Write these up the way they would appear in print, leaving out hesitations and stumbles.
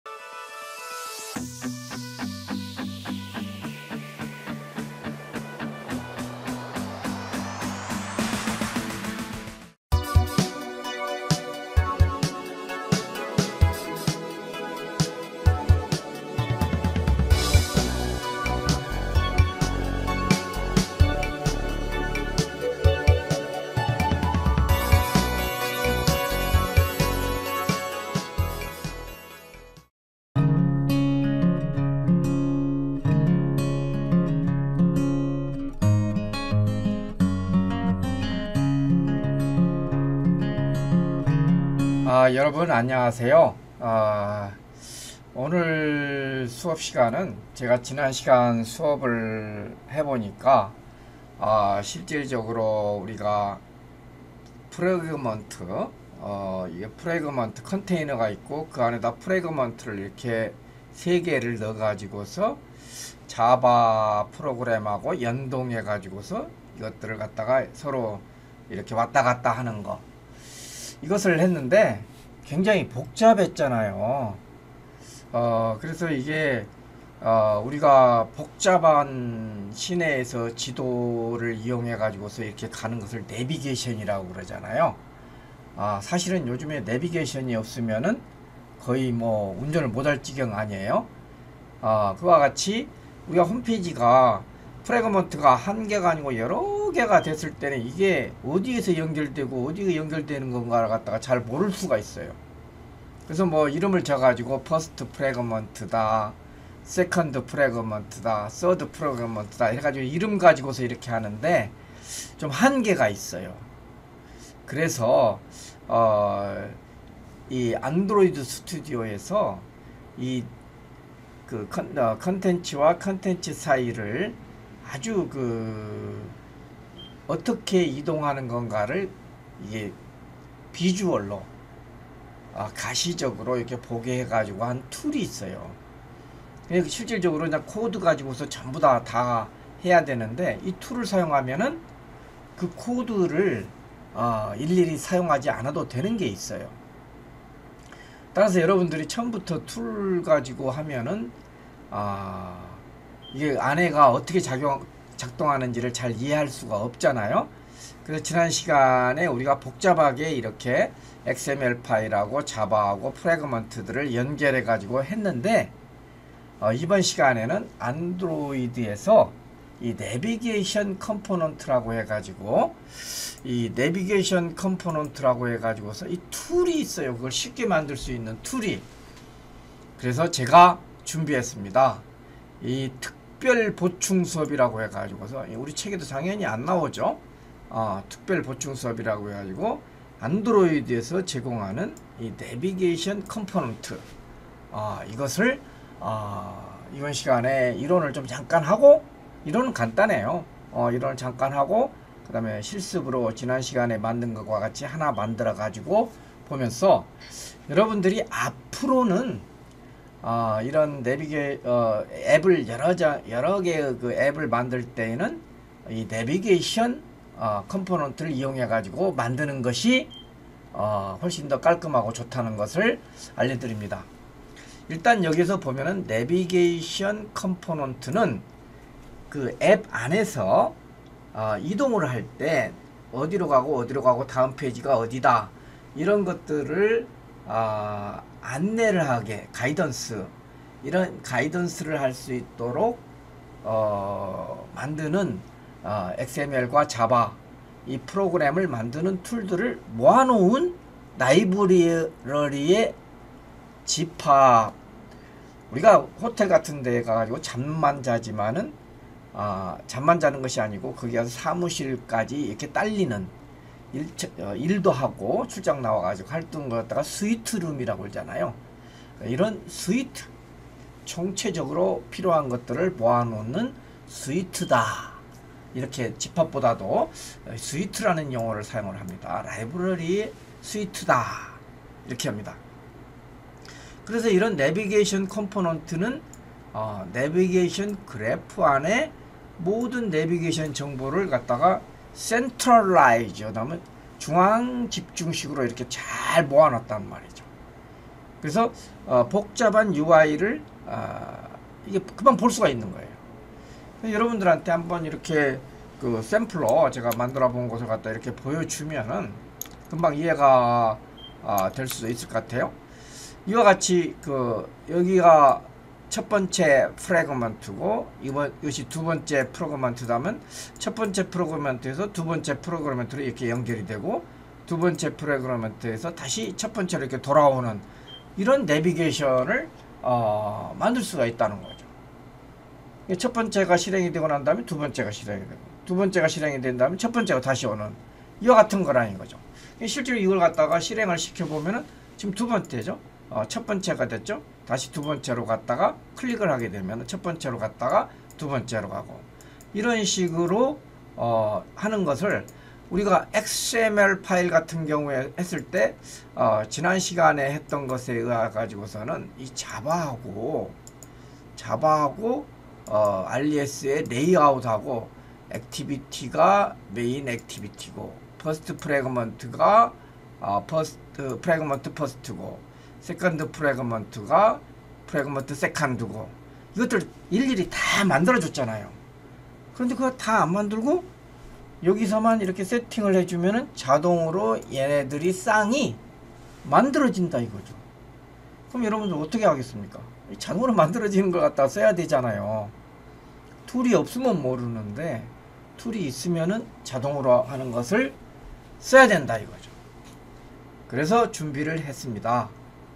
여러분 안녕하세요. 오늘 수업 시간은 제가 지난 시간 수업을 해보니까 실질적으로 우리가 프래그먼트 이게 프래그먼트 컨테이너가 있고 그 안에다 프래그먼트를 이렇게 3개를 넣어 가지고서 자바 프로그램하고 연동해 가지고서 이것들을 갖다가 서로 이렇게 왔다 갔다 하는 거, 이것을 했는데 굉장히 복잡했잖아요. 그래서 이게 우리가 복잡한 시내에서 지도를 이용해 가지고서 이렇게 가는 것을 내비게이션이라고 그러잖아요. 사실은 요즘에 내비게이션이 없으면은 거의 뭐 운전을 못할 지경 아니에요. 그와 같이 우리가 홈페이지가 프래그먼트가 한 개가 아니고 여러 개가 됐을 때는 이게 어디에서 연결되고 어디가 연결되는 건가를 갖다가 잘 모를 수가 있어요. 그래서 뭐 이름을 줘가지고 퍼스트 프래그먼트다, 세컨드 프래그먼트다, 서드 프래그먼트다 해가지고 이름 가지고서 이렇게 하는데 좀 한계가 있어요. 그래서 이 안드로이드 스튜디오에서 이 컨텐츠와 컨텐츠 사이를 아주 어떻게 이동하는 건가를 이게 비주얼로 가시적으로 이렇게 보게 해가지고 한 툴이 있어요. 실질적으로 그냥 코드 가지고서 전부 다 해야 되는데 이 툴을 사용하면은 그 코드를 일일이 사용하지 않아도 되는 게 있어요. 따라서 여러분들이 처음부터 툴 가지고 하면은 이게 안에가 어떻게 작동하는지를 잘 이해할 수가 없잖아요. 그래서 지난 시간에 우리가 복잡하게 이렇게 XML 파일하고 자바하고 프래그먼트들을 연결해 가지고 했는데 이번 시간에는 안드로이드에서 이 내비게이션 컴포넌트라고 해가지고 이 툴이 있어요. 그걸 쉽게 만들 수 있는 툴이. 그래서 제가 준비했습니다. 이 특별 보충 수업이라고 해가지고서 우리 책에도 당연히 안 나오죠. 특별 보충 수업이라고 해가지고 안드로이드에서 제공하는 이 내비게이션 컴포넌트, 이것을 이번 시간에 이론을 좀 잠깐 하고, 이론은 간단해요. 이론을 잠깐 하고 그 다음에 실습으로 지난 시간에 만든 것과 같이 하나 만들어 가지고 보면서 여러분들이 앞으로는 이런 앱을 여러 개의 그 앱을 만들 때에는 이 내비게이션 컴포넌트를 이용해 가지고 만드는 것이 훨씬 더 깔끔하고 좋다는 것을 알려드립니다. 일단 여기서 보면은 내비게이션 컴포넌트는 그 앱 안에서 이동을 할 때 어디로 가고 다음 페이지가 어디다 이런 것들을 안내를 하게, 이런 가이던스를 할 수 있도록 만드는 XML과 자바 이 프로그램을 만드는 툴들을 모아놓은 라이브러리의 집합. 우리가 호텔 같은 데 가가지고 잠만 자지만은 잠만 자는 것이 아니고 거기 가서 사무실까지 이렇게 딸리는 일도 하고 출장 나와가지고 활동을 갖다가 스위트룸이라고 그러잖아요. 이런 스위트, 총체적으로 필요한 것들을 모아놓는 스위트다. 이렇게 집합보다도 스위트라는 용어를 사용을 합니다. 라이브러리 스위트다. 이렇게 합니다. 그래서 이런 내비게이션 컴포넌트는 내비게이션 그래프 안에 모든 내비게이션 정보를 갖다가 센트럴라이즈, 그다음에 중앙 집중식으로 이렇게 잘 모아놨단 말이죠. 그래서 복잡한 UI를 이게 금방 볼 수가 있는 거예요. 여러분들한테 한번 이렇게 그 샘플로 제가 만들어 본 것을 갖다 이렇게 보여주면은 금방 이해가 될 수도 있을 것 같아요. 이와 같이 여기가 첫 번째 프래그먼트고 이것이 두 번째 프래그먼트다면 첫 번째 프래그먼트에서 두 번째 프래그먼트로 이렇게 연결이 되고 두 번째 프래그먼트에서 다시 첫 번째로 이렇게 돌아오는 이런 내비게이션을 만들 수가 있다는 거죠. 첫 번째가 실행이 되고 난 다음에 두 번째가 실행이 되고 두 번째가 실행이 된 다음에 첫 번째가 다시 오는 이와 같은 거라는 거죠. 실제로 이걸 갖다가 실행을 시켜보면은 지금 두 번째죠. 첫 번째가 됐죠. 다시 두 번째로 갔다가 클릭을 하게 되면 첫 번째로 갔다가 두 번째로 가고 이런 식으로 하는 것을 우리가 XML 파일 같은 경우에 했을 때 지난 시간에 했던 것에 의해 가지고서는 이 자바하고 RES의 레이아웃하고 액티비티가 메인 액티비티고 퍼스트 프래그먼트가 프래그먼트 퍼스트고 세컨드 프래그먼트가 프래그먼트 세컨드고 이것들 일일이 다 만들어 줬잖아요. 그런데 그거 다 안 만들고 여기서만 이렇게 세팅을 해주면은 자동으로 얘네들이 쌍이 만들어진다 이거죠. 그럼 여러분들 어떻게 하겠습니까? 자동으로 만들어지는 걸 갖다 써야 되잖아요. 툴이 없으면 모르는데 툴이 있으면은 자동으로 하는 것을 써야 된다 이거죠. 그래서 준비를 했습니다.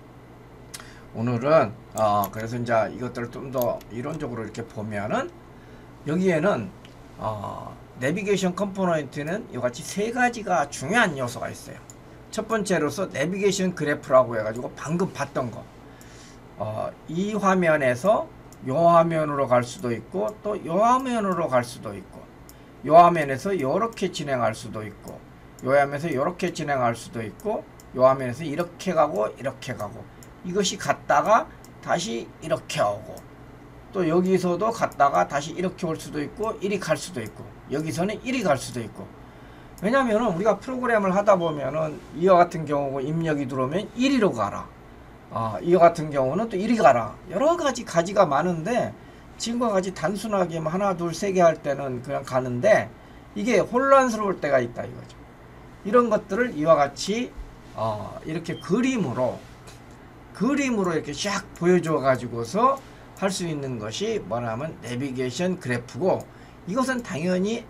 오늘은 그래서 이제 이것들을 좀 더 이론적으로 이렇게 보면은 여기에는 내비게이션 컴포넌트는 이같이 세 가지가 중요한 요소가 있어요. 첫 번째로서 내비게이션 그래프라고 해가지고 방금 봤던 거 이 화면에서 요 화면으로 갈 수도 있고 또 요 화면으로 갈 수도 있고 요 화면에서 요렇게 진행할 수도 있고 요 화면에서 요렇게 진행할 수도 있고 요 화면에서 이렇게 가고 이렇게 가고 이것이 갔다가 다시 이렇게 오고 또 여기서도 갔다가 다시 이렇게 올 수도 있고 이리 갈 수도 있고 여기서는 이리 갈 수도 있고 왜냐면은 우리가 프로그램을 하다 보면은 이와 같은 경우 입력이 들어오면 이리로 가라 이와 같은 경우는 또 이리 가라 여러 가지 가지가 많은데 지금과 같이 단순하게 하나 둘 세 개 할 때는 그냥 가는데 이게 혼란스러울 때가 있다 이거죠. 이런 것들을 이와 같이 이렇게 그림으로 이렇게 쫙 보여줘 가지고서 할 수 있는 것이 뭐냐면 내비게이션 그래프고 이것은 당연히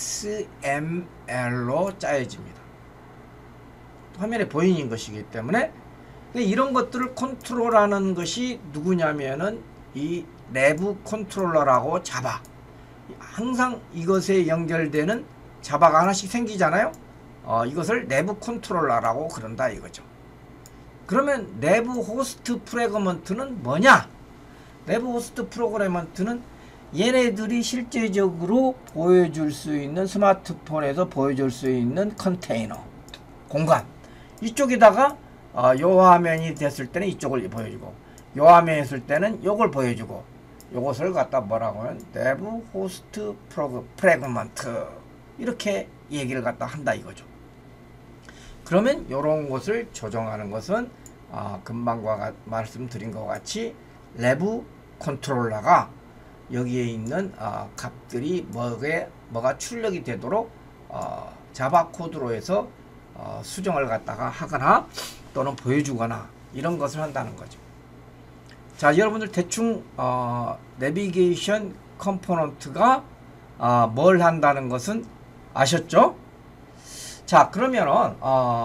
XML로 짜여집니다. 화면에 보이는 것이기 때문에 이런 것들을 컨트롤하는 것이 누구냐면은 이 내부 컨트롤러라고 자바 항상 이것에 연결되는 자바가 하나씩 생기잖아요. 이것을 내부 컨트롤러라고 그런다 이거죠. 그러면 내부 호스트 프래그먼트는 뭐냐? 내부 호스트 프로그래먼트는 얘네들이 실제적으로 보여줄 수 있는 스마트폰에서 보여줄 수 있는 컨테이너 공간 이쪽에다가 요 화면이 됐을 때는 이쪽을 보여주고 요 화면이 있을 때는 요걸 보여주고 요것을 갖다 뭐라고 하면 내부 호스트 프래그먼트 이렇게 얘기를 갖다 한다 이거죠. 그러면 요런 것을 조정하는 것은 금방 말씀드린 것 같이 내부 컨트롤러가 여기에 있는 값들이 뭐가 출력이 되도록 자바 코드로 해서 수정을 갖다가 하거나 또는 보여주거나 이런 것을 한다는 거죠. 자, 여러분들 대충 내비게이션 컴포넌트가 뭘 한다는 것은 아셨죠? 자, 그러면은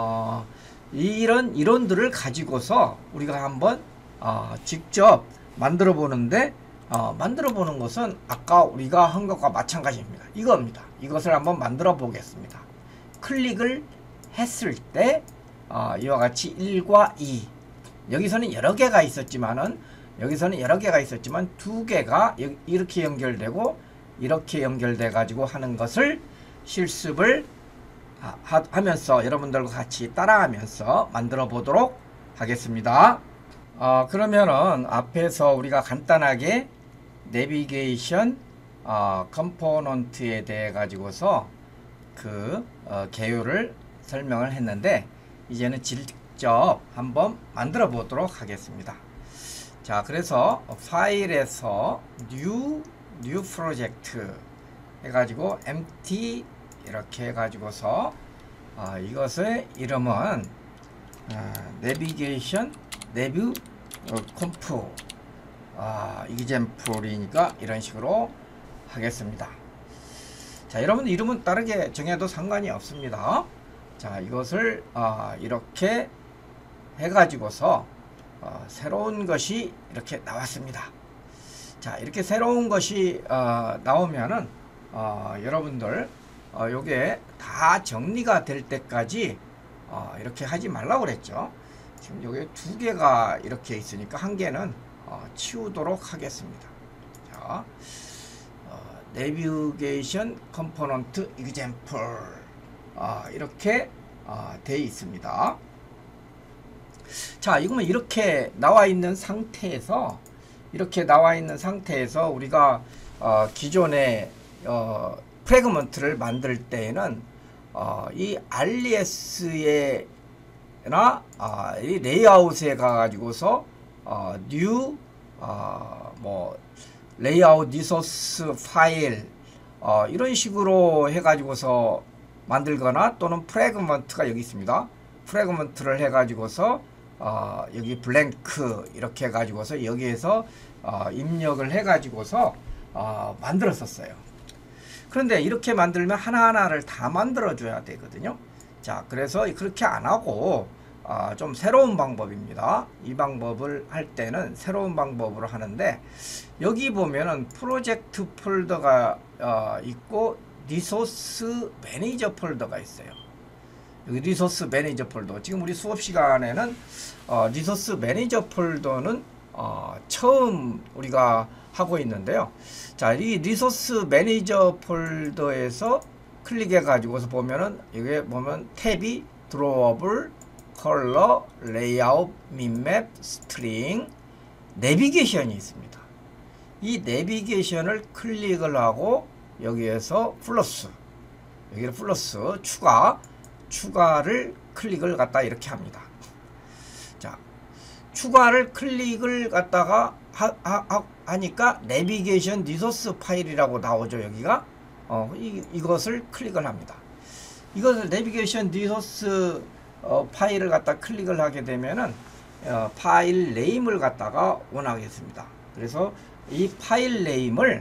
이런 이론들을 가지고서 우리가 한번 직접 만들어 보는데 만들어 보는 것은 아까 우리가 한 것과 마찬가지입니다. 이겁니다. 이것을 한번 만들어 보겠습니다. 클릭을 했을 때 이와 같이 1과 2 여기서는 여러 개가 있었지만 두 개가 이렇게 연결되고 이렇게 연결돼 가지고 하는 것을 실습을 하면서 여러분들과 같이 따라하면서 만들어 보도록 하겠습니다. 그러면은 앞에서 우리가 간단하게 내비게이션 컴포넌트에 대해 가지고서 그 개요를 설명을 했는데 이제는 직접 한번 만들어 보도록 하겠습니다. 자, 그래서 파일에서 new 프로젝트 해가지고 empty 이렇게 해가지고서 이것의 이름은 내비게이션 내뷰 컴프 이그젬플이니까 이런 식으로 하겠습니다. 자, 여러분 이름은 다르게 정해도 상관이 없습니다. 자, 이것을 이렇게 해가지고서 새로운 것이 이렇게 나왔습니다. 자, 이렇게 새로운 것이 나오면은 여러분들 요게 다 정리가 될 때까지 이렇게 하지 말라고 그랬죠. 지금 요게 두 개가 이렇게 있으니까 한 개는 치우도록 하겠습니다. 자, 내비게이션 컴포넌트 이그젬플 이렇게 되어 있습니다. 자, 이거는 이렇게 나와 있는 상태에서 우리가 기존에 프래그먼트를 만들 때에는 이 RES에나 이 레이아웃에 가가지고서 new 뭐 레이아웃 리소스 파일 이런 식으로 해가지고서 만들거나 또는 프래그먼트가 여기 있습니다. 프래그먼트를 해가지고서 여기 블랭크 이렇게 해가지고서 여기에서 입력을 해가지고서 만들었었어요. 그런데 이렇게 만들면 하나하나를 다 만들어 줘야 되거든요. 자, 그래서 그렇게 안 하고 좀 새로운 방법입니다. 이 방법을 할 때는 새로운 방법으로 하는데, 여기 보면은 프로젝트 폴더가 있고 리소스 매니저 폴더가 있어요. 여기 리소스 매니저 폴더, 지금 우리 수업 시간에는 리소스 매니저 폴더는 처음 우리가 하고 있는데요. 자, 이 리소스 매니저 폴더에서 클릭해 가지고서 보면은 여기에 보면 탭이 드로워블, 컬러, 레이아웃, 민맵, 스트링, 내비게이션이 있습니다. 이 내비게이션을 클릭을 하고 여기에서 플러스, 여기를 플러스 추가를 클릭을 갖다 이렇게 합니다. 자, 추가를 클릭을 갖다가 하니까 내비게이션 리소스 파일이라고 나오죠. 여기가 이것을 클릭을 합니다. 이것을 내비게이션 리소스 파일을 갖다 클릭을 하게 되면은 파일 네임을 갖다가 원하겠습니다. 그래서 이 파일 네임을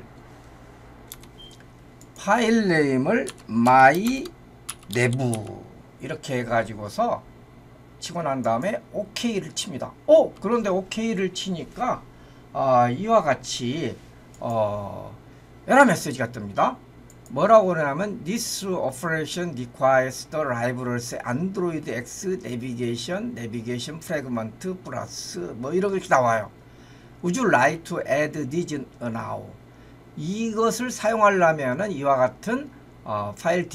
my 내부 이렇게 해가지고서 치고 난 다음에 OK를 칩니다. 그런데 OK를 치니까 이와 같이 에러 메시지가 뜹니다. 뭐라고 그러냐면 This operation requires the libraries Android X navigation fragment plus 뭐 이렇게 나와요. Would you like to add this now? 이것을 사용하려면은 이와 같은 파일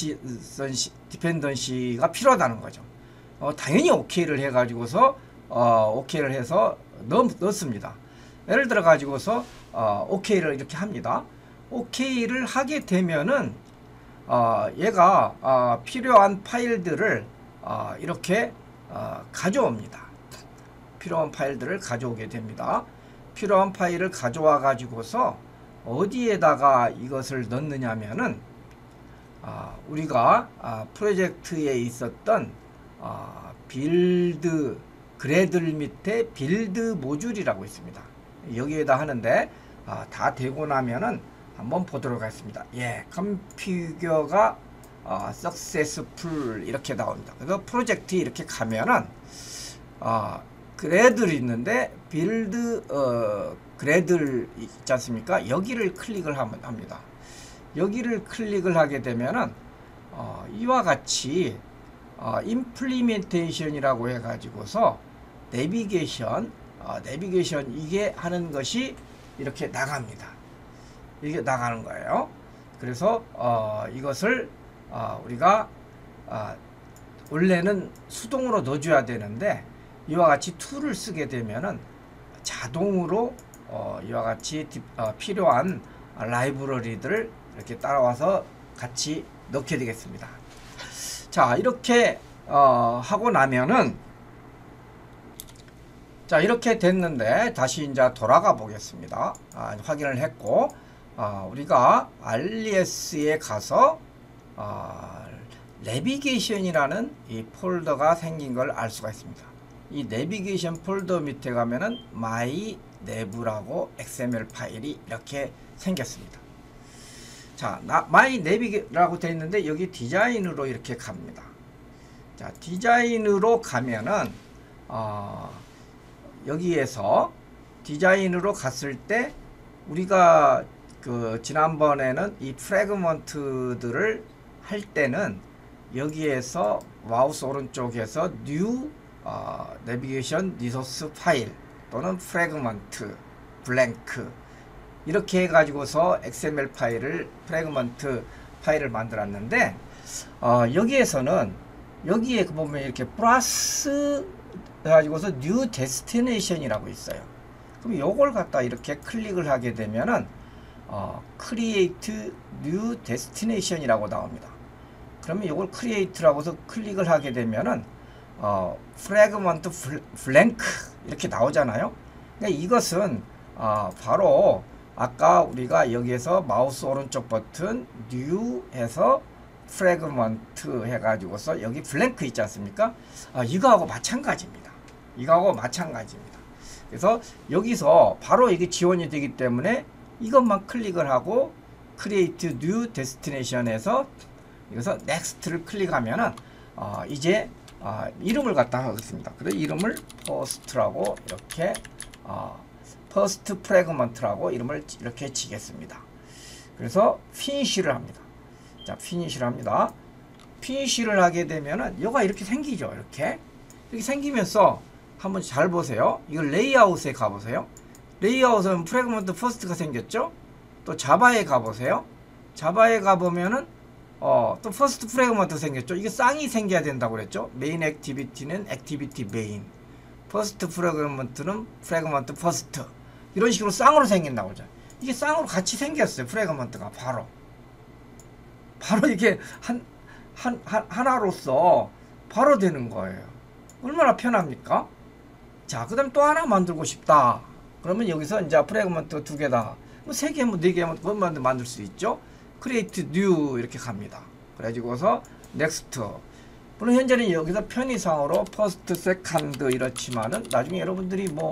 디펜던시가 필요하다는 거죠. 당연히 OK를 해가지고서 OK를 해서 넣습니다. 예를 들어 가지고서 OK를 이렇게 합니다. OK를 하게 되면은 얘가 필요한 파일들을 이렇게 가져옵니다. 필요한 파일들을 가져오게 됩니다. 필요한 파일을 가져와 가지고서 어디에다가 이것을 넣느냐면은 우리가 프로젝트에 있었던 빌드 그래들 밑에 빌드 모듈이라고 있습니다. 여기에다 하는데 다 되고 나면은 한번 보도록 하겠습니다. 예, 컴피규어가 successful 이렇게 나옵니다. 그래서 프로젝트 이렇게 가면은 그래들이 있는데 빌드 그래들 있지 않습니까? 여기를 클릭을 합니다. 여기를 클릭을 하게 되면은 이와 같이 임플리멘테이션이라고 해가지고서 내비게이션 이게 하는 것이 이렇게 나갑니다. 이게 나가는 거예요. 그래서 이것을 우리가 원래는 수동으로 넣어줘야 되는데 이와 같이 툴을 쓰게 되면은 자동으로 이와 같이 필요한 라이브러리들을 이렇게 따라와서 같이 넣게 되겠습니다. 자, 이렇게 하고 나면은 자, 이렇게 됐는데 다시 이제 돌아가 보겠습니다. 확인을 했고, 우리가 RES에 가서 내비게이션이라는 이 폴더가 생긴 걸 알 수가 있습니다. 이 내비게이션 폴더 밑에 가면은 my nev라고 XML 파일이 이렇게 생겼습니다. 자, my nev라고 되어 있는데 여기 디자인으로 이렇게 갑니다. 자, 디자인으로 가면은 여기에서 디자인으로 갔을 때 우리가 그 지난번에는 이 프래그먼트들을 할 때는 여기에서 마우스 오른쪽에서 new navigation resource 파일 또는 프래그먼트 블랭크 이렇게 해가지고서 XML 파일을 프래그먼트 파일을 만들었는데 여기에서는 여기에 보면 이렇게 플러스 해가지고서 new destination이라고 있어요. 그럼 요걸 갖다 이렇게 클릭을 하게 되면은 create new destination이라고 나옵니다. 그러면 요걸 create라고 해서 클릭을 하게 되면은 fragment blank 이렇게 나오잖아요. 그러니까 이것은 바로 아까 우리가 여기에서 마우스 오른쪽 버튼 new 해서 fragment 해가지고서 여기 blank 있지 않습니까? 이거하고 마찬가지입니다. 이거하고 마찬가지입니다. 그래서 여기서 바로 이게 지원이 되기 때문에 이것만 클릭을 하고 create new destination에서 여기서 next를 클릭하면은 이제 이름을 갖다 하겠습니다. 그래서 이름을 first라고 이렇게 first fragment라고 이름을 이렇게 지겠습니다. 그래서 finish를 합니다. 자, finish를 합니다. finish를 하게 되면은 얘가 이렇게 생기죠. 이렇게 생기면서 한번 잘 보세요. 이걸 레이아웃에 가보세요. 레이아웃은 프래그먼트 퍼스트가 생겼죠. 또 자바에 가보세요. 자바에 가보면은 또 퍼스트 프래그먼트 생겼죠. 이게 쌍이 생겨야 된다고 그랬죠. 메인 액티비티는 액티비티 메인, 퍼스트 프래그먼트는 프래그먼트 퍼스트, 이런 식으로 쌍으로 생긴다고 그러죠. 이게 쌍으로 같이 생겼어요. 프래그먼트가 바로 이게 하나로서 바로 되는 거예요. 얼마나 편합니까? 자, 그 다음에 또 하나 만들고 싶다. 그러면 여기서 이제 프래그먼트 두 개다. 뭐 세 개, 뭐 네 개, 그것만 만들 수 있죠. create new 이렇게 갑니다. 그래가지고서 next. 물론 현재는 여기서 편의상으로 first, second 이렇지만은 나중에 여러분들이 뭐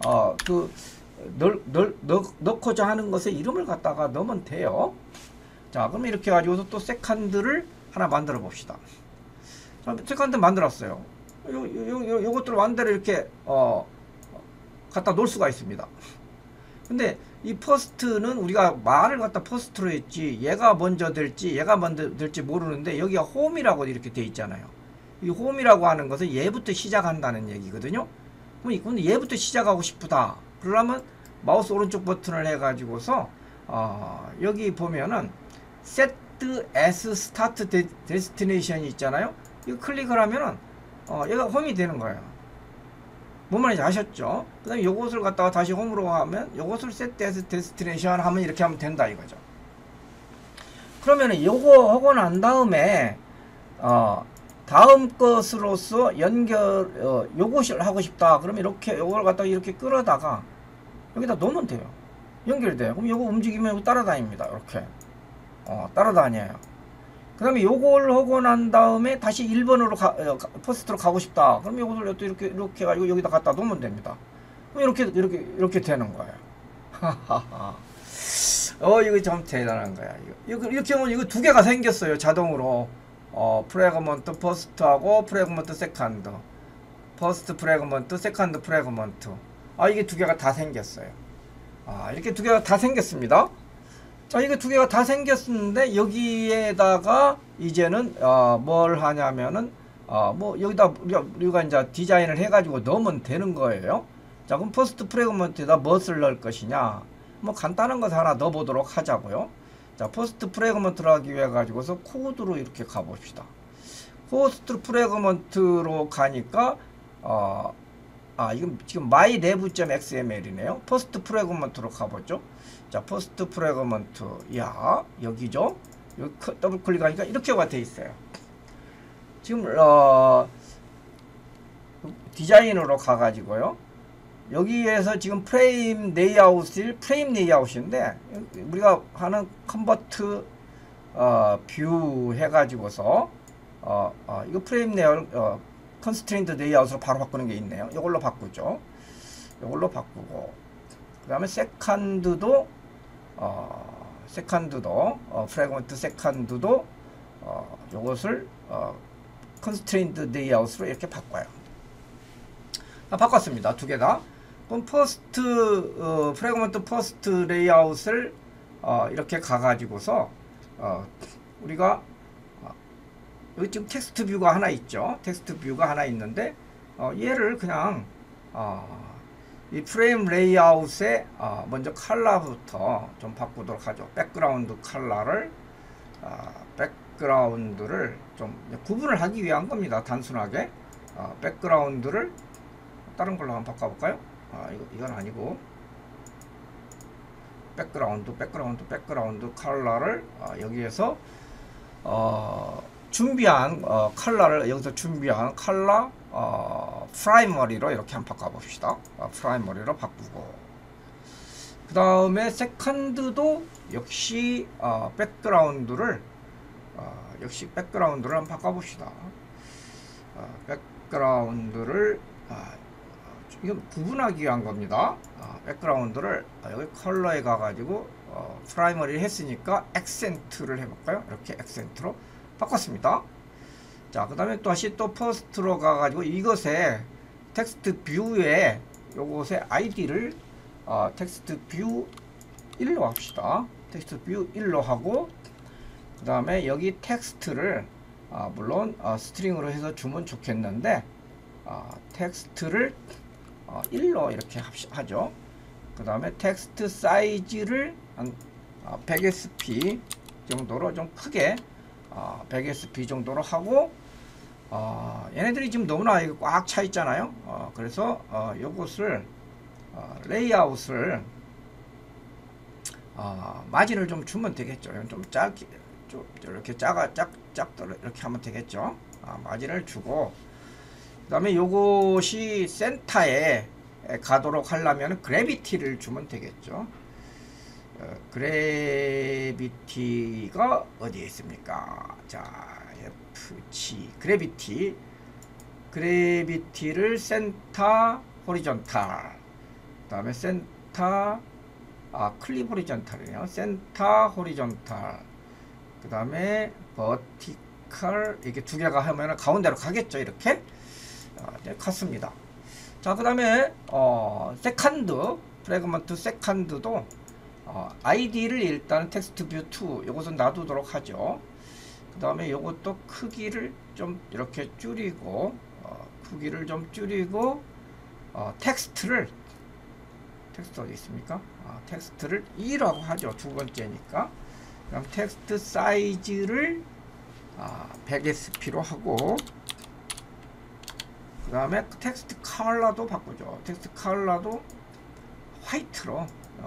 넣고자 하는 것에 이름을 갖다가 넣으면 돼요. 자, 그럼 이렇게 가지고서 또 second를 하나 만들어 봅시다. 자, second 만들었어요. 요것들을 완대로 이렇게 갖다 놓을 수가 있습니다. 근데 이 퍼스트는 우리가 말을 갖다 퍼스트로 했지 얘가 먼저 될지 얘가 먼저 될지 모르는데 여기가 홈이라고 이렇게 돼 있잖아요. 이 홈이라고 하는 것은 얘부터 시작한다는 얘기거든요. 그럼 얘부터 시작하고 싶다. 그러려면 마우스 오른쪽 버튼을 해가지고서 여기 보면은 set as start destination이 있잖아요. 이거 클릭을 하면은 얘가 홈이 되는 거예요. 뭔 말인지 아셨죠? 그 다음에 요것을 갖다가 다시 홈으로 하면 요것을 set as destination 하면 이렇게 하면 된다 이거죠. 그러면은 요거 하고 난 다음에 다음 것으로서 요것을 하고 싶다. 그러면 이렇게 요걸 갖다가 이렇게 끌어다가 여기다 놓으면 돼요. 연결돼요. 그럼 요거 움직이면 요거 따라다닙니다. 이렇게 따라다녀요. 그 다음에 요걸 하고 난 다음에 다시 1번으로 퍼스트로 가고 싶다. 그럼 요것을 또 이렇게 해가지고 여기다 갖다 놓으면 됩니다. 그럼 이렇게 되는 거예요. 이거 좀 대단한 거야. 이렇게 하면 이거 두 개가 생겼어요. 자동으로. 프래그먼트 퍼스트하고 프래그먼트 세컨드. 퍼스트 프래그먼트, 세컨드 프래그먼트. 이게 두 개가 다 생겼어요. 이렇게 두 개가 다 생겼습니다. 자, 이게 두 개가 다 생겼는데 여기에다가 이제는 뭘 하냐면은 뭐 여기다 우리가 이제 디자인을 해가지고 넣으면 되는 거예요. 자, 그럼 퍼스트 프래그먼트에다 무엇을 넣을 것이냐? 뭐 간단한 것 하나 넣어보도록 하자고요. 자, 퍼스트 프래그먼트를 하기 위해 가지고서 코드로 이렇게 가봅시다. 퍼스트 프래그먼트로 가니까 이건 지금 mynev.xml이네요. 퍼스트 프래그먼트로 가보죠. 자, 퍼스트 프래그먼트, 여기죠. 여기 더블 클릭하니까 이렇게가 돼 있어요. 지금 디자인으로 가가지고요. 여기에서 지금 프레임 레이아웃인데 우리가 하는 컨버트 뷰 해가지고서 이거 프레임 레이아웃 컨스트레인트 레이아웃으로 바로 바꾸는 게 있네요. 이걸로 바꾸죠. 이걸로 바꾸고 그 다음에 세컨드도 프래그먼트 세컨드도 요것을 컨스트레인트 레이아웃으로 이렇게 바꿔요. 바꿨습니다. 두 개 다. 그럼 프래그먼트 퍼스트 레이아웃을 이렇게 가가지고서 우리가 여기 지금 텍스트 뷰가 하나 있죠. 텍스트 뷰가 하나 있는데 얘를 그냥 이 프레임 레이아웃에 먼저 컬러부터 좀 바꾸도록 하죠. 백그라운드 컬러를 백그라운드를 좀 구분을 하기 위한 겁니다. 단순하게 백그라운드를 다른 걸로 한번 바꿔볼까요? 이건 아니고 백그라운드 컬러를 여기에서 준비한 컬러를 여기서 준비한 컬러 프라이머리로 이렇게 한번 바꿔봅시다. 프라이머리로 바꾸고 그 다음에 세컨드도 역시 백그라운드를 한번 바꿔봅시다. 백그라운드를 이건 구분하기 위한 겁니다. 백그라운드를 여기 컬러에 가가지고 프라이머리를 했으니까 액센트를 해볼까요? 이렇게 액센트로 바꿨습니다. 자, 그 다음에 또 다시 또 퍼스트로 가가지고 이것에 텍스트 뷰에 요것의 아이디를 텍스트 뷰 1로 합시다. 텍스트 뷰 1로 하고 그 다음에 여기 텍스트를 물론 스트링으로 해서 주면 좋겠는데 텍스트를 1로 이렇게 하죠. 그 다음에 텍스트 사이즈를 한 100sp 정도로 좀 크게 100sp 정도로 하고 얘네들이 지금 너무나 꽉 차 있잖아요. 그래서 요것을 레이아웃을 마진을 좀 주면 되겠죠. 좀 짧게 좀 이렇게 작도록 이렇게 하면 되겠죠. 마진을 주고 그 다음에 요것이 센터에 가도록 하려면 그래비티를 주면 되겠죠. 그래비티가 어디에 있습니까? 자, FG 그래비티를 센터 호리존탈 그 다음에 센터 클립 호리존탈이네요. 센터 호리존탈 그 다음에 버티컬 이렇게 두 개가 하면 가운데로 가겠죠. 이렇게 갔습니다. 자, 그 다음에 세컨드 프래그먼트 세컨드도 아이디를 일단 텍스트 뷰 2 요것은 놔두도록 하죠. 그 다음에 요것도 크기를 좀 이렇게 줄이고 텍스트 어디 있습니까? 텍스트를 2라고 하죠. 두 번째니까. 그럼 텍스트 사이즈를 100sp로 하고 그 다음에 텍스트 컬러도 바꾸죠. 텍스트 컬러도 화이트로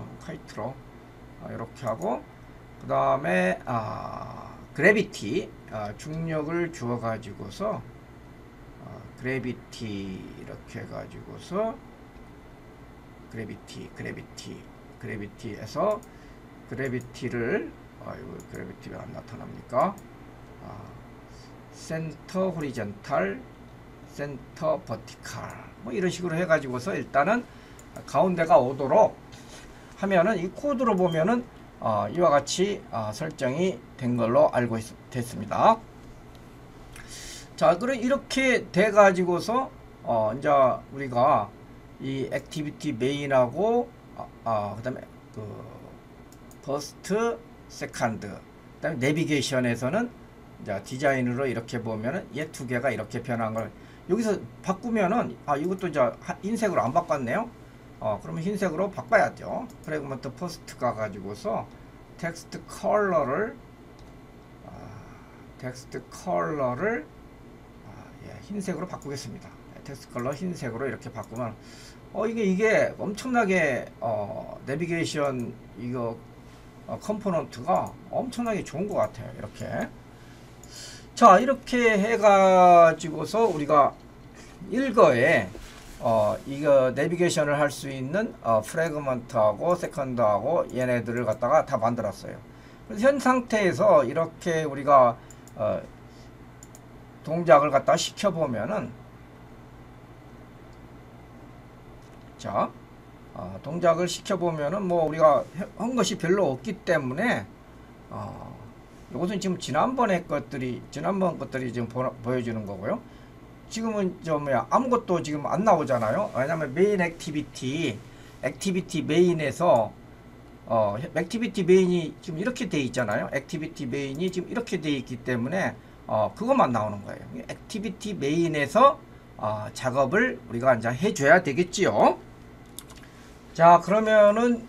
이렇게 하고 그 다음에 그래비티 중력을 주어 가지고서 그래비티 이렇게 해가지고서 그래비티에서 그래비티를 이거 그래비티 왜 안 나타납니까? 센터 호리존탈 센터 버티컬 뭐 이런 식으로 해가지고서 일단은 가운데가 오도록 하면은 이 코드로 보면은 이와 같이 설정이 된 걸로 알고 됐습니다. 자, 그럼 이렇게 돼 가지고서 이제 우리가 이 액티비티 메인하고 그다음에 그 퍼스트 세컨드 그다음에 내비게이션에서는 이제 디자인으로 이렇게 보면은 얘 두 개가 이렇게 변한 걸 여기서 바꾸면은 이것도 이제 흰색으로 안 바꿨네요. 그러면 흰색으로 바꿔야죠. 프래그먼트 퍼스트 가가지고서 텍스트 컬러를 흰색으로 바꾸겠습니다. 텍스트 컬러 흰색으로 이렇게 바꾸면 이게 엄청나게 내비게이션 이거 컴포넌트가 엄청나게 좋은 것 같아요. 이렇게 자, 이렇게 해가지고서 우리가 일거에 이거 내비게이션을 할 수 있는 프래그먼트하고 세컨드하고 얘네들을 갖다가 다 만들었어요. 그래서 현 상태에서 이렇게 우리가 동작을 갖다 시켜보면은, 자, 동작을 시켜보면은 뭐 우리가 한 것이 별로 없기 때문에 이것은 지금 지난번 것들이 지금 보여주는 거고요. 지금은 아무것도 지금 안 나오잖아요. 왜냐면 메인 액티비티 메인에서 액티비티 메인이 지금 이렇게 돼 있잖아요. 액티비티 메인이 지금 이렇게 돼 있기 때문에 그것만 나오는 거예요. 액티비티 메인에서 작업을 우리가 이제 해줘야 되겠지요. 자, 그러면은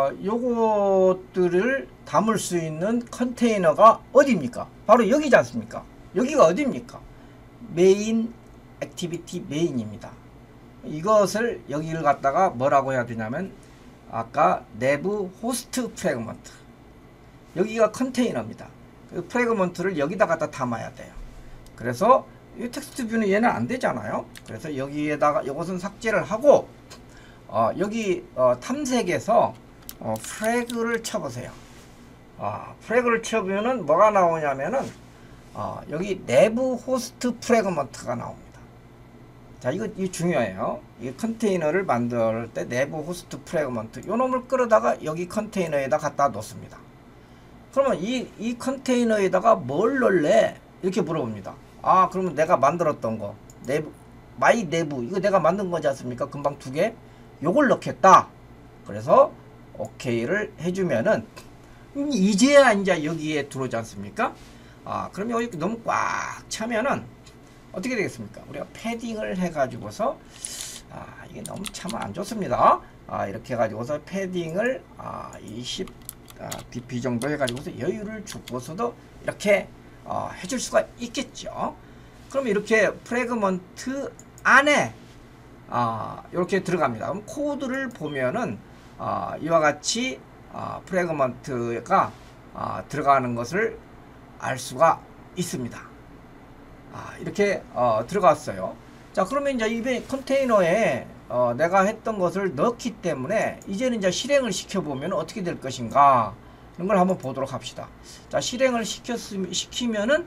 요것들을 담을 수 있는 컨테이너가 어디입니까? 바로 여기지 않습니까? 여기가 어디입니까? 메인 액티비티 메인입니다. 이것을 여기를 갖다가 뭐라고 해야 되냐면 아까 내부 호스트 프래그먼트, 여기가 컨테이너입니다. 그 프래그먼트를 여기다 갖다 담아야 돼요. 그래서 이 텍스트 뷰는 얘는 안 되잖아요. 그래서 여기에다가 이것은 삭제를 하고 여기 탐색에서 프래그를 쳐보세요. 프래그를 쳐보면은 뭐가 나오냐면은 여기 내부 호스트 프래그먼트가 나옵니다. 자, 이거 중요해요. 이 컨테이너를 만들 때 내부 호스트 프래그먼트 요 놈을 끌어다가 여기 컨테이너에다 갖다 놓습니다. 그러면 이 컨테이너에다가 뭘 넣을래? 이렇게 물어봅니다. 그러면 내가 만들었던 거 내부 마이 내부 이거 내가 만든 거지 않습니까? 금방 두 개 요걸 넣겠다. 그래서 오케이를 해주면은 이제야 이제 여기에 들어오지 않습니까? 그럼 여기 너무 꽉 차면은 어떻게 되겠습니까? 우리가 패딩을 해가지고서 이게 너무 차면 안 좋습니다. 이렇게 해가지고서 패딩을 20 dp 정도 해가지고서 여유를 주고서도 이렇게 해줄 수가 있겠죠. 그럼 이렇게 프래그먼트 안에 이렇게 들어갑니다. 그럼 코드를 보면은 이와 같이 프래그먼트가 들어가는 것을 알 수가 있습니다. 이렇게 들어갔어요. 자, 그러면 이제 이 컨테이너에 내가 했던 것을 넣기 때문에 이제는 이제 실행을 시켜보면 어떻게 될 것인가 이런 걸 한번 보도록 합시다. 자, 실행을 시키면은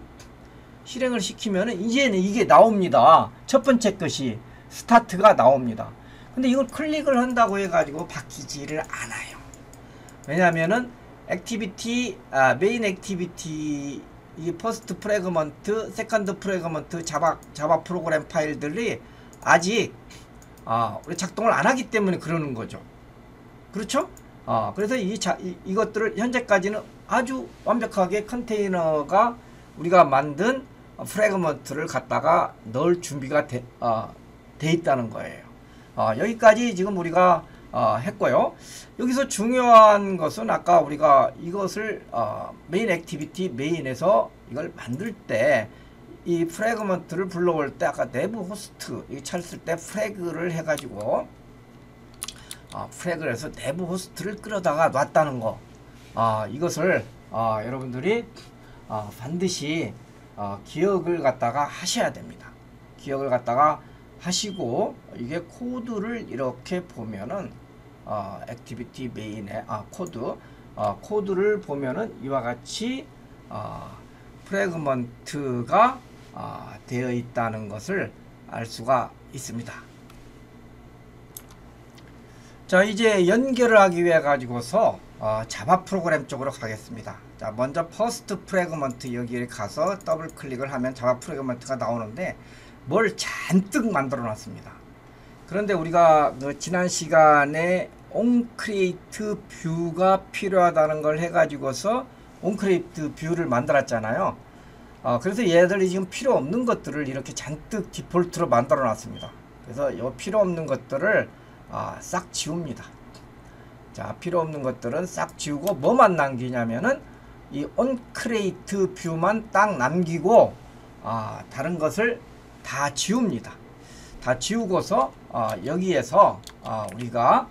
이제는 이게 나옵니다. 첫 번째 것이 스타트가 나옵니다. 근데 이걸 클릭을 한다고 해가지고 바뀌지를 않아요. 왜냐하면은 액티비티 메인 액티비티 이 퍼스트 프래그먼트, 세컨드 프래그먼트 자바 프로그램 파일들이 아직 우리 작동을 안 하기 때문에 그러는 거죠. 그렇죠? 그래서 이것들을 현재까지는 아주 완벽하게 컨테이너가 우리가 만든 프래그먼트를 갖다가 넣을 준비가 돼 있다는 거예요. 여기까지 지금 우리가 했고요. 여기서 중요한 것은 아까 우리가 이것을 메인 액티비티 메인에서 이걸 만들 때 이 프래그먼트를 불러올 때 아까 내부 호스트 이 쳤을 때 프래그를 해가지고 프래그를 해서 내부 호스트를 끌어다가 놨다는 거, 이것을 여러분들이 반드시 기억을 갖다가 하셔야 됩니다. 기억을 갖다가 하시고 이게 코드를 이렇게 보면은 액티비티 메인의 코드를 보면은 이와 같이 프래그먼트가 되어 있다는 것을 알 수가 있습니다. 자, 이제 연결을 하기 위해 가지고서 자바 프로그램 쪽으로 가겠습니다. 자, 먼저 퍼스트 프래그먼트 여기에 가서 더블 클릭을 하면 자바 프래그먼트가 나오는데 뭘 잔뜩 만들어 놨습니다. 그런데 우리가 지난 시간에 온크리에이트 뷰가 필요하다는 걸 해가지고서 온크리에이트 뷰를 만들었잖아요. 그래서 얘들이 지금 필요 없는 것들을 이렇게 잔뜩 디폴트로 만들어 놨습니다. 그래서 이 필요 없는 것들을 싹 지웁니다. 자, 필요 없는 것들은 싹 지우고 뭐만 남기냐면은 이 온크리에이트 뷰만 딱 남기고 다른 것을 다 지웁니다. 다 지우고서 여기에서 우리가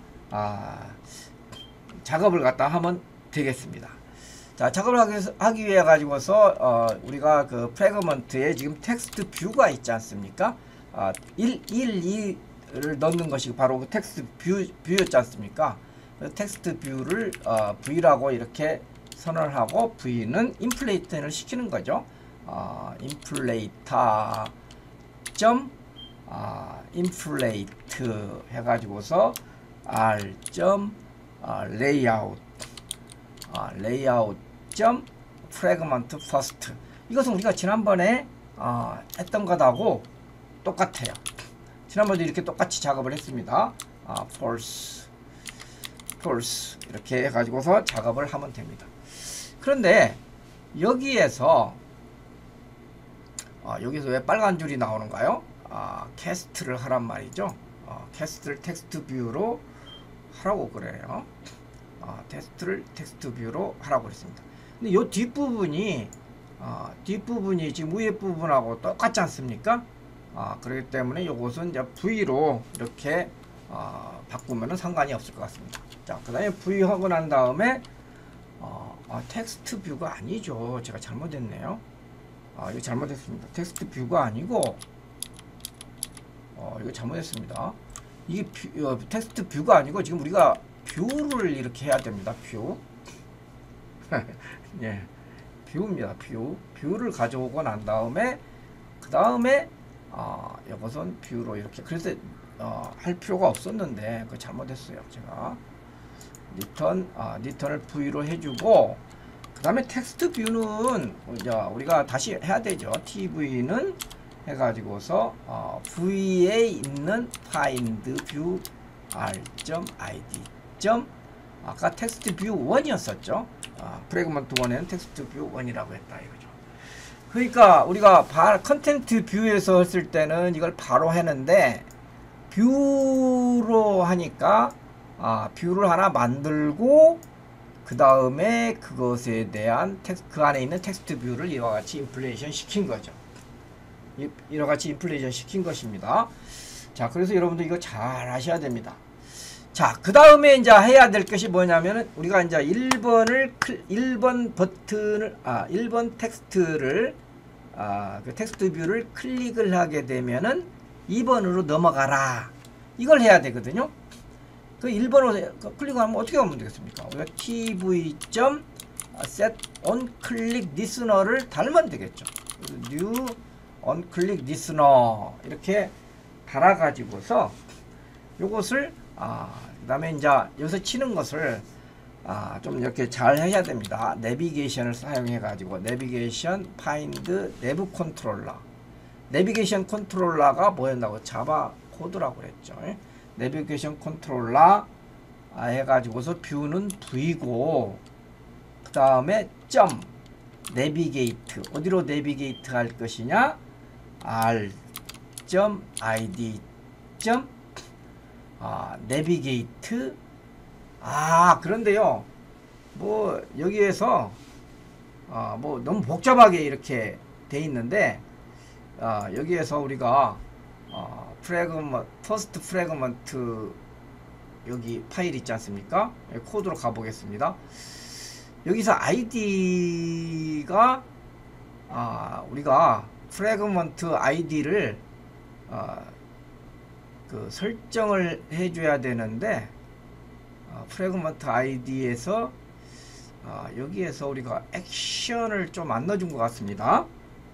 작업을 갖다 하면 되겠습니다. 자, 작업을 하기 위해 가지고서 우리가 그 프래그먼트에 지금 텍스트 뷰가 있지 않습니까? 1, 2 텍스트를 넣는 것이 바로 그 텍스트 뷰였지 않습니까? 텍스트 뷰를 V라고 이렇게 선언을 하고 V는 인플레이트를 시키는 거죠. 인플레이터 점 인플레이트 해가지고서 R 점 레이아웃 레이아웃 점 프래그먼트 퍼스트. 이것은 우리가 지난번에 했던 것하고 똑같아요. 지난번에 이렇게 똑같이 작업을 했습니다. false 이렇게 해가지고서 작업을 하면 됩니다. 그런데 여기에서 왜 빨간 줄이 나오는가요? 캐스트를 하란 말이죠. 캐스트를 텍스트 뷰로 하라고 그래요. 테스트를 텍스트 뷰로 하라고 그랬습니다. 근데 요 뒷부분이 지금 위에 부분하고 똑같지 않습니까? 그렇기 때문에 요것은 이제 V로 이렇게 바꾸면은 상관이 없을 것 같습니다. 자, 그 다음에 V 하고 난 다음에 텍스트 뷰가 아니죠. 제가 잘못했네요. 이거 잘못했습니다. 텍스트 뷰가 아니고 이거 잘못했습니다. 이게 텍스트 뷰가 아니고 지금 우리가 뷰를 이렇게 해야 됩니다. 뷰. 예, 뷰입니다. 뷰를 가져오고 난 다음에 그 다음에 이것은 뷰로 이렇게 그래서 할 필요가 없었는데 그거 잘못했어요. 제가 리턴을 V로 해주고 그 다음에 텍스트 뷰는 우리가 다시 해야 되죠. tv는 해가지고서 V에 있는 find view r.id. 아까 텍스트 뷰 1이었었죠. 프래그먼트 1에는 텍스트 뷰 1이라고 했다 이거죠. 그러니까 우리가 컨텐트 뷰에서 했을 때는 이걸 바로 했는데 뷰로 하니까 뷰를 하나 만들고 그 다음에 그것에 대한 그 안에 있는 텍스트 뷰를 이와 같이 인플레이션 시킨 거죠. 이와 같이 인플레이션 시킨 것입니다. 자, 그래서 여러분들 이거 잘 하셔야 됩니다. 자, 그 다음에 이제 해야 될 것이 뭐냐면은 우리가 이제 1번 버튼을 1번 텍스트를 그 텍스트 뷰를 클릭을 하게 되면은 2번으로 넘어가라. 이걸 해야 되거든요. 그 1번으로 클릭하면 어떻게 하면 되겠습니까? 우리가 tv.set on click listener를 달면 되겠죠. new on click listener 이렇게 달아 가지고서 요것을 그 다음에 이제 여기서 치는 것을 좀 이렇게 잘 해야 됩니다. 내비게이션을 사용해 가지고 내비게이션 파인드 내부 컨트롤러. 내비게이션 컨트롤러가 뭐였나고 자바 코드라고 그랬죠. 내비게이션 컨트롤러 해가지고서 뷰는 V고 그 다음에 점 내비게이트 어디로 내비게이트 할 것이냐 r.id 내비게이트. 그런데요 뭐 여기에서 뭐 너무 복잡하게 이렇게 돼 있는데 여기에서 우리가 퍼스트 프래그먼트 여기 파일 있지 않습니까? 코드로 가보겠습니다. 여기서 아이디가 우리가 프래그먼트 아이디를 그 설정을 해줘야 되는데 프래그먼트 아이디에서 여기에서 우리가 액션을 좀 안 넣어준 것 같습니다.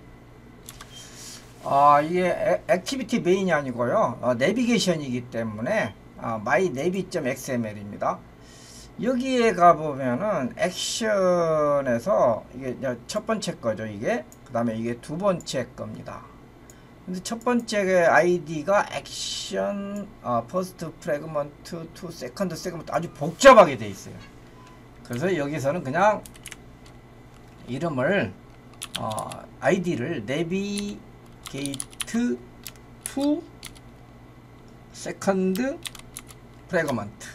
이게 액티비티 메인이 아니고요. 내비게이션이기 때문에 mynavi.xml입니다. 여기에 가보면은 액션에서 이게 첫 번째 거죠. 이게 그 다음에 이게 두 번째 겁니다. 근데 첫 번째 아이디가 액션 퍼스트 프래그먼트 투 세컨드 세그먼트 아주 복잡하게 돼 있어요. 그래서 여기서는 그냥 이름을 아이디를 내비게이트 투 세컨드 프래그먼트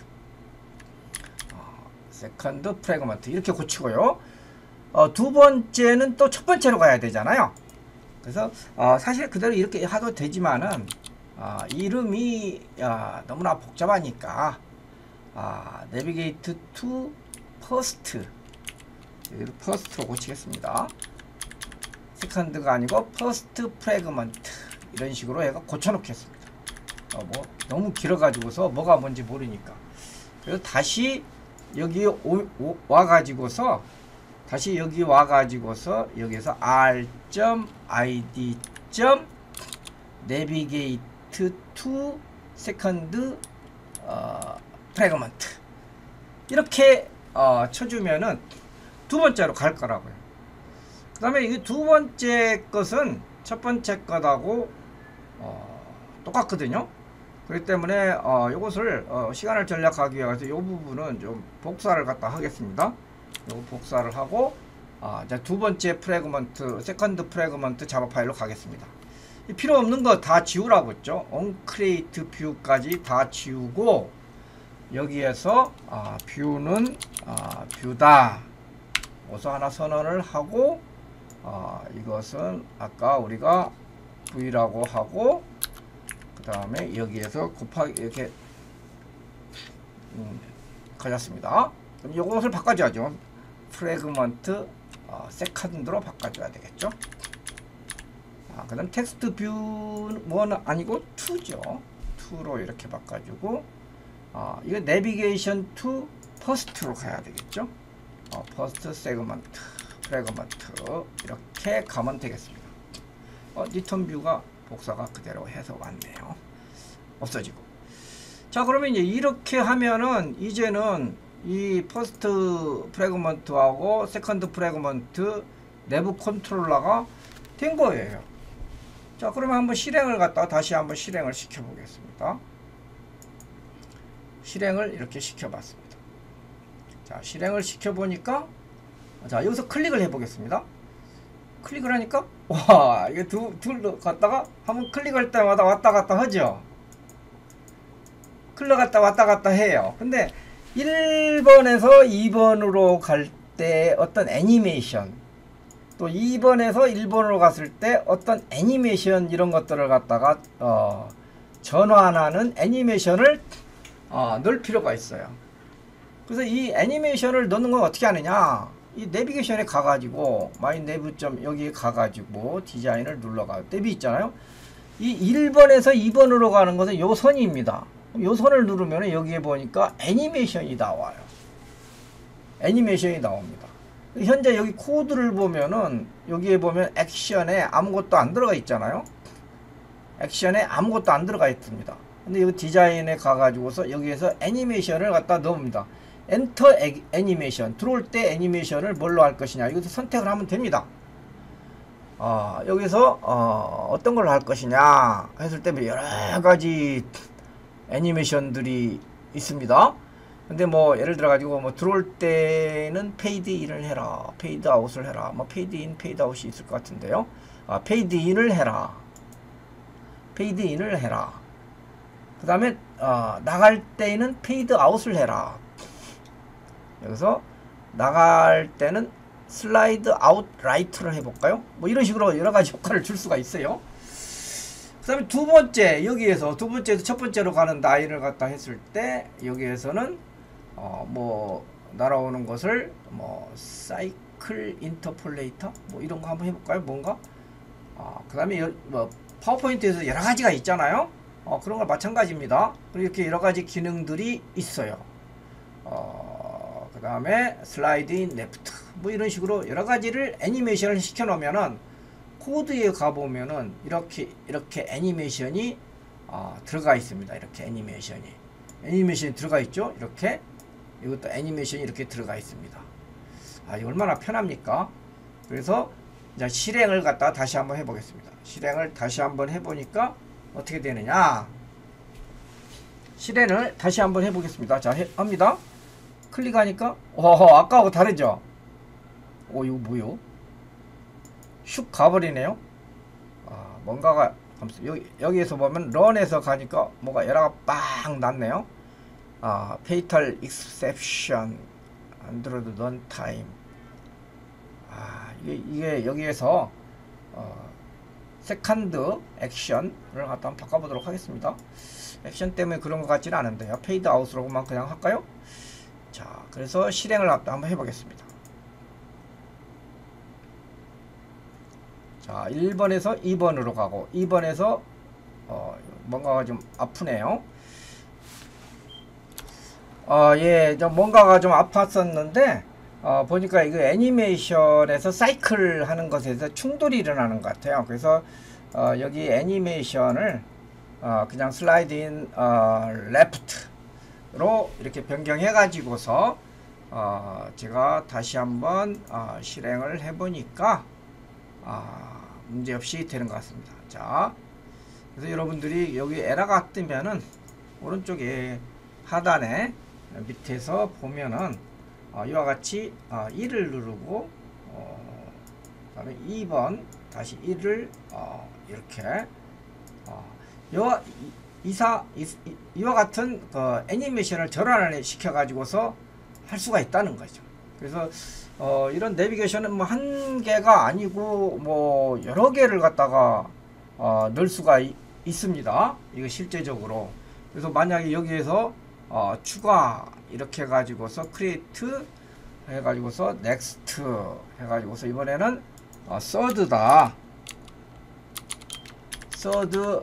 세컨드 프래그먼트 이렇게 고치고요. 두 번째는 또 첫 번째로 가야 되잖아요. 그래서 사실 그대로 이렇게 하도 되지만은 이름이 너무나 복잡하니까 내비게이트 투 퍼스트 여기를 퍼스트로 고치겠습니다. 세컨드가 아니고 퍼스트 프래그먼트 이런 식으로 해가 고쳐 놓겠습니다. 뭐 너무 길어가지고서 뭐가 뭔지 모르니까. 그래서 다시 여기 와가지고서 다시 여기 와가지고서 여기서 r.id. navigate to second fragment 이렇게 쳐주면은 두 번째로 갈 거라고요. 그 다음에 이 두 번째 것은 첫 번째 것하고 똑같거든요. 그렇기 때문에 이것을 시간을 절약하기 위해서 이 부분은 좀 복사를 갖다 하겠습니다. 요 복사를 하고 자, 두 번째 프래그먼트, 세컨드 프래그먼트 자바 파일로 가겠습니다. 필요 없는 거 다 지우라고 했죠. onCreate 뷰까지 다 지우고 여기에서 뷰는 뷰다. 어서 하나 선언을 하고 이것은 아까 우리가 v라고 하고 그 다음에 여기에서 곱하기 이렇게 가졌습니다. 그럼 이것을 바꿔줘야죠. 프래그먼트 세컨드로 바꿔줘야 되겠죠. 그 다음 텍스트 뷰는 아니고 2죠. 2로 이렇게 바꿔주고 이거 내비게이션 투 퍼스트로 가야 되겠죠. 퍼스트 세그먼트 프래그먼트 이렇게 가면 되겠습니다. 리턴 뷰가 복사가 그대로 해서 왔네요. 없어지고. 자, 그러면 이제 이렇게 하면은 이제는 이 퍼스트 프래그먼트하고 세컨드 프래그먼트 내부 컨트롤러가 된 거예요. 자, 그러면 한번 실행을 갖다가 다시 한번 실행을 시켜 보겠습니다. 실행을 이렇게 시켜 봤습니다. 자, 실행을 시켜 보니까 자, 여기서 클릭을 해 보겠습니다. 클릭을 하니까 와, 이게 둘로 갔다가 한번 클릭할 때마다 왔다 갔다 하죠. 클릭 갔다 왔다 갔다 해요. 근데 1번에서 2번으로 갈 때 어떤 애니메이션, 또 2번에서 1번으로 갔을 때 어떤 애니메이션 이런 것들을 갖다가 전환하는 애니메이션을 넣을 필요가 있어요. 그래서 이 애니메이션을 넣는 건 어떻게 하느냐, 이 내비게이션에 가가지고 마이 내비점 여기에 가가지고 디자인을 눌러가 내비 있잖아요. 이 1번에서 2번으로 가는 것은 요 선입니다. 요 선을 누르면 여기에 보니까 애니메이션이 나와요. 애니메이션이 나옵니다. 현재 여기 코드를 보면은 여기에 보면 액션에 아무것도 안 들어가 있잖아요. 액션에 아무것도 안 들어가 있습니다. 근데 여기 디자인에 가가지고서 여기에서 애니메이션을 갖다 넣습니다. 엔터 애니메이션, 들어올 때 애니메이션을 뭘로 할 것이냐, 이것도 선택을 하면 됩니다. 여기서 어떤 걸 할 것이냐 했을 때 여러가지 애니메이션들이 있습니다. 근데 뭐 예를 들어 가지고 뭐 들어올 때는 페이드 인을 해라, 페이드 아웃을 해라, 뭐 페이드 인 페이드 아웃이 있을 것 같은데요. 페이드 인을 해라, 페이드 인을 해라. 그 다음에 나갈 때는 페이드 아웃을 해라. 여기서 나갈 때는 슬라이드 아웃 라이트를 해볼까요? 뭐 이런 식으로 여러가지 효과를 줄 수가 있어요. 그 다음에 두 번째, 여기에서 두 번째에서 첫 번째로 가는 라인을 갖다 했을 때 여기에서는 뭐 날아오는 것을 뭐 사이클 인터폴레이터 뭐 이런 거 한번 해볼까요? 뭔가 그 다음에 뭐 파워포인트에서 여러 가지가 있잖아요. 그런 거 마찬가지입니다. 이렇게 여러 가지 기능들이 있어요. 그 다음에 슬라이드 인 레프트 뭐 이런 식으로 여러 가지를 애니메이션을 시켜 놓으면은 코드에 가보면은 이렇게 애니메이션이 들어가 있습니다. 이렇게 애니메이션이 들어가 있죠. 이렇게 이것도 애니메이션이 이렇게 들어가 있습니다. 이거 얼마나 편합니까? 그래서 이제 실행을 갖다가 다시 한번 해보겠습니다. 실행을 다시 한번 해보니까 어떻게 되느냐, 실행을 다시 한번 해보겠습니다. 자, 합니다. 클릭하니까 아까하고 다르죠. 이거 뭐요? 슉 가버리네요. 뭔가가 여기에서 보면 런에서 가니까 뭐가 에러가 빵 났네요. 페이탈 익셉션 안드로이드 런타임. 이게 여기에서 세컨드 액션을 갖다 한번 바꿔보도록 하겠습니다. 액션 때문에 그런 것 같지는 않은데요. 페이드 아웃으로만 그냥 할까요? 자, 그래서 실행을 한번 해보겠습니다. 자, 1번에서 2번으로 가고 2번에서 뭔가가 좀 아프네요. 예, 좀 뭔가가 좀 아팠었는데 보니까 이거 애니메이션에서 사이클 하는 것에서 충돌이 일어나는 것 같아요. 그래서 여기 애니메이션을 그냥 슬라이드 인 레프트로 이렇게 변경해 가지고서 제가 다시 한번 실행을 해 보니까 문제없이 되는 것 같습니다. 자, 그래서 여러분들이 여기 에러가 뜨면은 오른쪽에 하단에 밑에서 보면은 이와 같이 1을 누르고 그다음에 2번 다시 1을 이렇게 이와 같은 그 애니메이션을 전환을 시켜 가지고서 할 수가 있다는 거죠. 그래서 이런 내비게이션은 뭐 한 개가 아니고 뭐 여러 개를 갖다가 넣을 수가 있습니다. 이거 실제적으로. 그래서 만약에 여기에서 추가 이렇게 해가지고서 크리에이트 해가지고서 넥스트 해가지고서 이번에는 서드다. 서드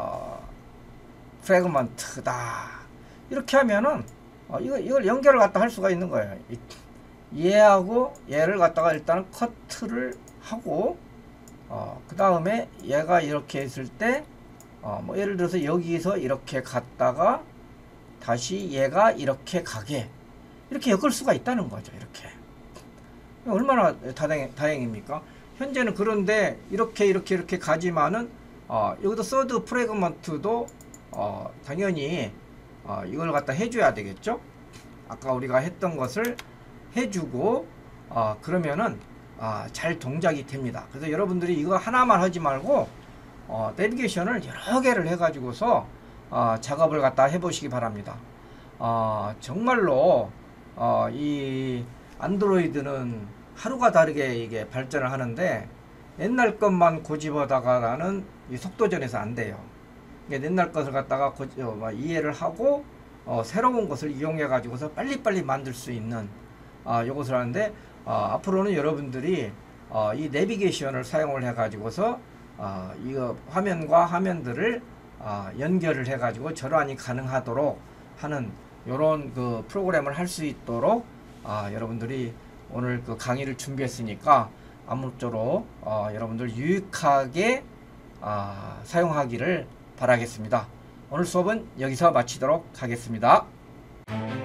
프래그먼트다. 이렇게 하면은 이걸 연결을 갖다 할 수가 있는 거예요. 얘하고 얘를 갖다가 일단은 커트를 하고 그 다음에 얘가 이렇게 했을 때 뭐 예를 들어서 여기서 이렇게 갔다가 다시 얘가 이렇게 가게 이렇게 엮을 수가 있다는 거죠. 이렇게 얼마나 다행입니까? 현재는 그런데 이렇게 가지만은 여기도 서드 프래그먼트도 당연히 이걸 갖다 해줘야 되겠죠. 아까 우리가 했던 것을 해주고 그러면은 잘 동작이 됩니다. 그래서 여러분들이 이거 하나만 하지 말고 내비게이션을 여러 개를 해가지고서 작업을 갖다 해보시기 바랍니다. 정말로 이 안드로이드는 하루가 다르게 이게 발전을 하는데 옛날 것만 고집하다가는 이 속도전에서 안 돼요. 옛날 것을 갖다가 이해를 하고 새로운 것을 이용해 가지고서 빨리빨리 만들 수 있는 요것을 하는데 앞으로는 여러분들이 이 내비게이션을 사용을 해 가지고서 이거 화면과 화면들을 연결을 해 가지고 전환이 가능하도록 하는 요런 그 프로그램을 할 수 있도록 여러분들이 오늘 그 강의를 준비했으니까 아무쪼록 여러분들 유익하게 사용하기를 바라겠습니다. 오늘 수업은 여기서 마치도록 하겠습니다.